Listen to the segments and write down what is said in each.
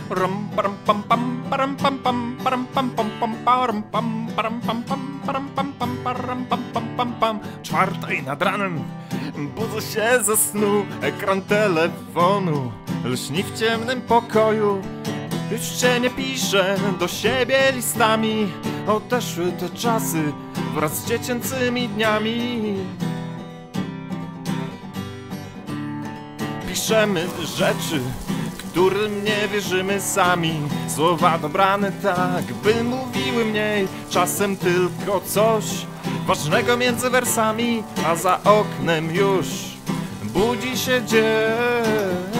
Rum param pam pam param pam pam param pam pam pam param pam param pam pam param pam pam param pam pam pam pam. 4 nad ranem budzę się ze snu, ekran telefonu lśni w ciemnym pokoju. Już się nie piszę do siebie listami, odeszły te czasy wraz z dziecięcymi dniami. Piszemy rzeczy, którym nie wierzymy sami. Słowa dobrane tak, by mówiły mniej, czasem tylko coś ważnego między wersami, a za oknem już budzi się dzień.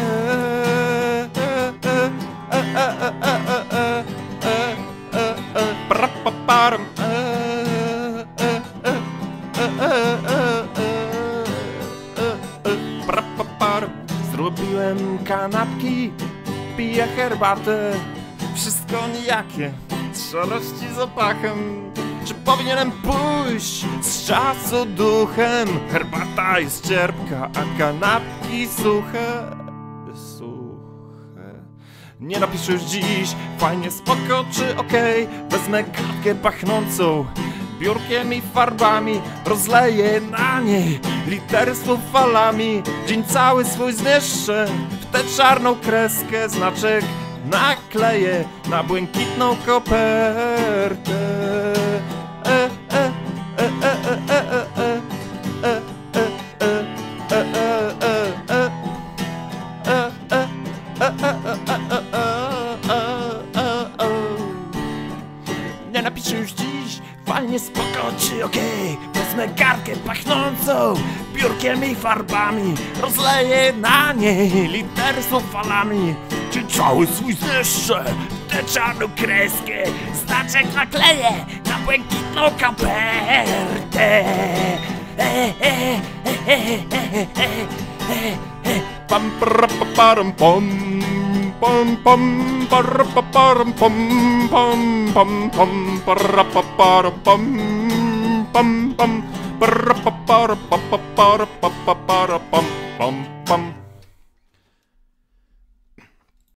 Zrobiłem kanapki, piję herbatę, wszystko nijakie, z szarości zapachem. Czy powinienem pójść z czasu duchem? Herbata jest cierpka, a kanapki suche. Nie napiszę już dziś, fajnie, spoko czy okej. Wezmę kartkę pachnącą biurkiem i farbami, rozleję na niej litery słów falami. Dzień cały swój zmieszczę w tę czarną kreskę, znaczek nakleję na błękitną kopertę. Nie napiszę już dziś, fajnie, spoko czy okej. Wezmę kartkę pachnącą biurkiem i farbami, rozleję na niej litery słów falami. Czy cały swój zmieszczę w tę czarną kreskę, znaczek nakleję na błękitną kopertę. Pam param pom pom pom param pom pom pom pom param pom pom pom pom